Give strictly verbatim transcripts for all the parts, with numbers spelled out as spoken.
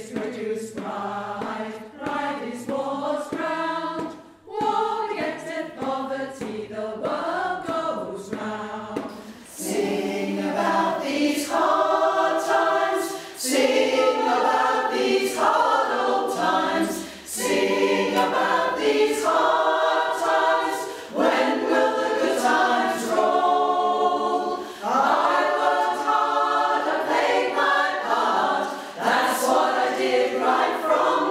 is produced pride. Pride is war's ground. War begets poverty, the world goes round. Sing about these hard times. Sing about these hard old times. Sing about these hard times. When will the good times roll? I worked hard, I played my part. That's what I did right from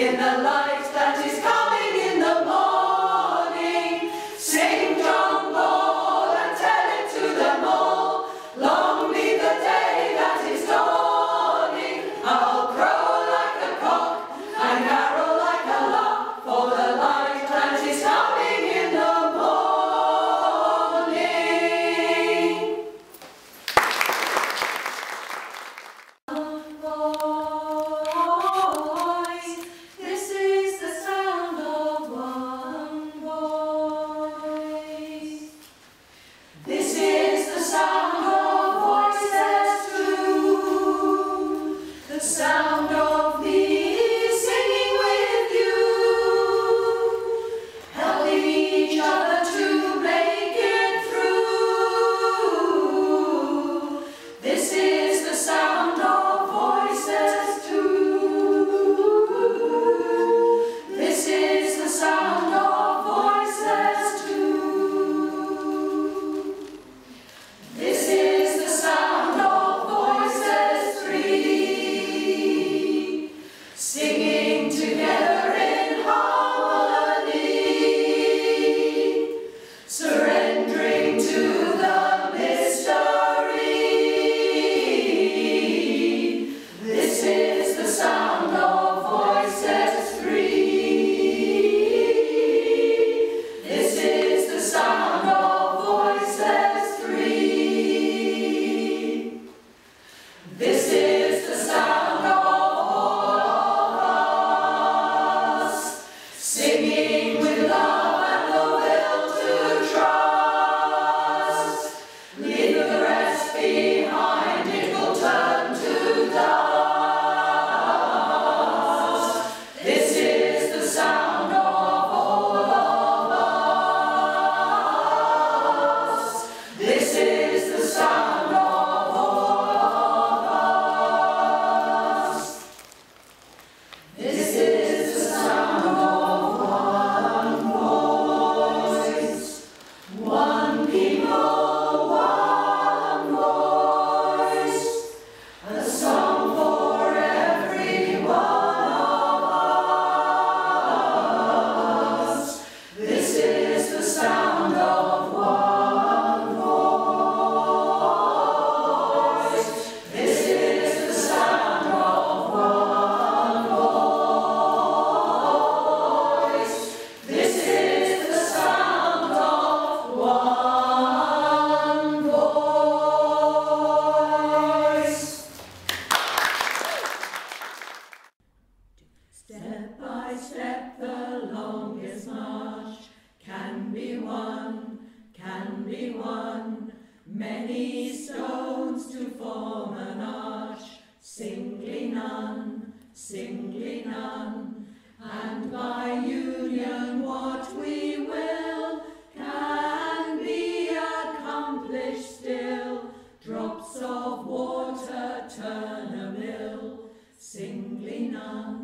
in the light that is coming in the morning. Sing John Paul and tell it to them all. Long be the day that is dawning. I'll crow like a cock and carol like a lark for the light that is coming in the morning. Voice, this is the sound of one voice. This is the sound of voices too, the sound of me singing with you, helping each other to make it through. This is the sound of voices too. This is the sound of voices too. This is the sound of voices three, singing together in harmony, surrendering to the mystery. This is the sound of voices three. This is the sound of voices three. This is the sound of all of us, singing with love and the will to trust. Leave the rest behind, it will turn to dust. This is the sound of all of us. This is the sound of all of us. This is the sound of one voice, one people, one voice, a song for every one of us. This is the sound of one voice. This is the sound of one voice. This is the sound of one voice. Step by step, the longest march can be won, can be won. Many stones to form an arch, singly none, singly none. And by union, what we will can be accomplished still. Drops of water turn a mill, singly none.